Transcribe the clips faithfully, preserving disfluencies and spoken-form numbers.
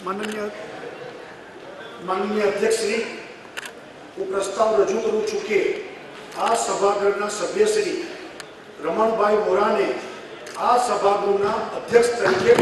माननीय माननीय अध्यक्ष श्री हूँ प्रस्ताव रजू करूँ छूँ कि आ सभागृहना सभ्यश्री रमणभाई वोरा ने आ सभागृहना अध्यक्ष तरीके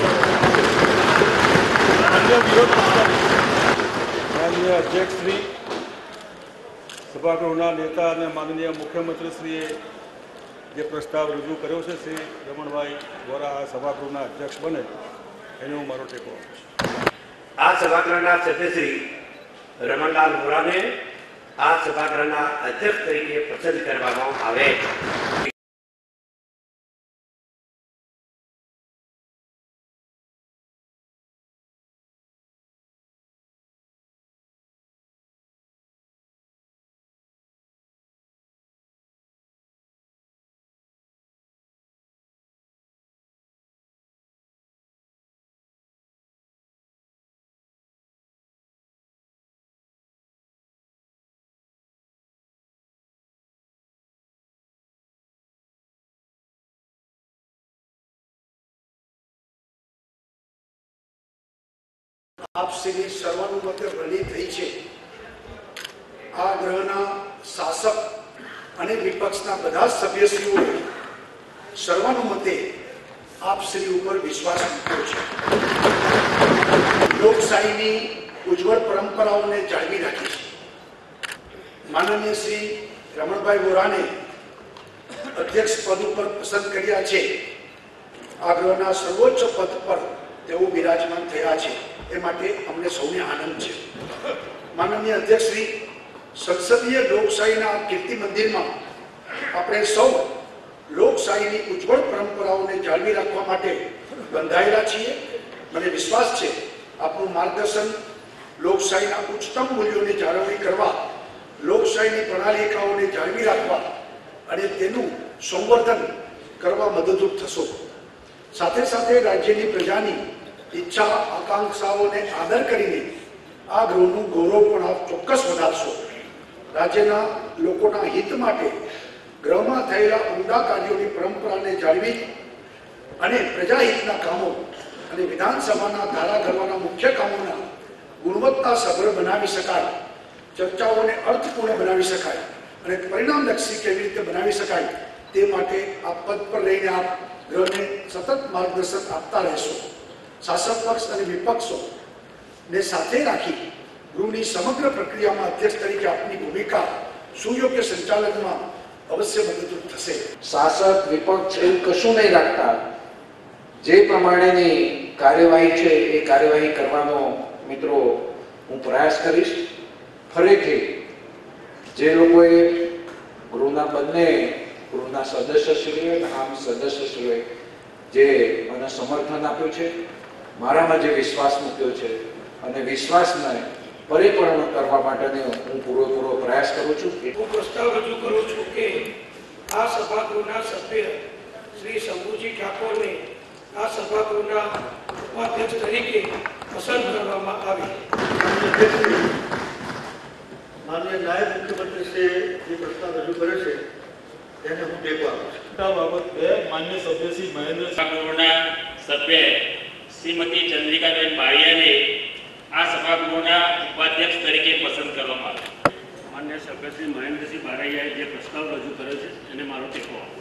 माननीय अध्यक्ष श्री सभागृहना नेता और माननीय मुख्यमंत्रीश्रीए जे प्रस्ताव रजू कर्यो छे श्री रमणभाई वोरा आ सभागृहना अध्यक्ष बने एने हूँ मारो टेको आ सभागृहना सभ्यश्री रमणलाल वोरा ने आ सभागृहना अध्यक्ष तरीके पसंद करवामां आवे। आप श्री सर्वानुमते रली थई छे। आ गृहना शासक अने विपक्षना बधा सभ्यश्रीओ सर्वानुमते आप श्री उपर विश्वास मूक्यो छे। लोकशाहीनी उज्जवल परंपराओने जाळवी राखी छे। माननीय श्री रमणभाई वोराने अध्यक्ष पद पर पसंद कर्या छे। आ गृहना सर्वोच्च पद पर तेओ विराजमान थया छे ए माटे अमने सौने आनंद है। माननीय अध्यक्ष श्री संसदीय लोकशाहीना कीर्ति मंदिर में अपने सौ लोकशाहीनी उज्जवल परंपराओं ने जाळवी राखवा माटे बंधायेला छीए। मने विश्वास छे आपनु मार्गदर्शन लोकशाहीना उच्चतम मूल्यों ने जाळवणी करवा, लोकशाहीनी प्रणालिकाओं ने जाळवी राखवा अने तेनु संवर्धन करवा मददरूप थशो। साथे साथे राज्यनी प्रजानी इच्छा आकांक्षाओं ने आदर करीने आ गृहनु गौरव पण आप चोक्कस वधारशो। राज्यना लोकोना हित माटे गृहमां थयेला उमदा कार्योनी परंपराने जाळवी अने प्रजाहितना कामो अने विधानसभाना धारा घडवाना मुख्य कामोना गुणवत्तासभर बनावी शकाय, चर्चाओने अर्थपूर्ण बनावी शकाय अने परिणामलक्षी केवी रीते बनावी शकाय ते माटे आ पद पर रहीने आप गृहने सतत मार्गदर्शन आपता रहेशो। शासक पक्ष और विपक्षों ने साथे राखी गृहनी समग्र प्रक्रिया में अध्यक्ष तरीके अपनी भूमिका सुयोग्य संचालन में अवश्य मददरूप थशे। शासक विपक्ष एवं कशुं नहीं राखता, जे प्रमाणेनी कार्यवाही छे ए कार्यवाही करवानो मित्रों हूँ प्रयास करीश। फरीथी जे लोकोए गृहना बंने गृहना सदस्यश्रीओ अने आम सदस्यश्रीओए जे मने समर्थन आप्युं छे, मारामां जे विश्वास मूक्यो छे अने विश्वासने परिपूर्ण करवा माटेनो हूँ पूरेपूरो प्रयास करूँ छूं। हूँ प्रस्ताव रजू करूँ छूं के आ सभागृहना सभ्य श्री शंभुजी ठाकोर ने आ सभागृहना उपाध्यक्ष तरीके पसंद करवामां आवे। माननीय नायब मुख्यमंत्री से जे प्रस्ताव रजू करे छे તેને હું ટેકો આપું છું। આ બાબત બે માન્ય સભ્ય શ્રી મહેન્દ્ર સભાગૃહના સભ્ય શ્રીમતી ચંદ્રિકાબેન બારિયાને આ સભાગૃહના ઉપાધ્યક્ષ તરીકે પસંદ કરવામાં આવ્યા। માન્ય સભ્ય શ્રી મહેન્દ્રસિંહ બારૈયાએ જે પ્રસ્તાવ રજૂ કર્યો છે એને મારો ટેકો આપો।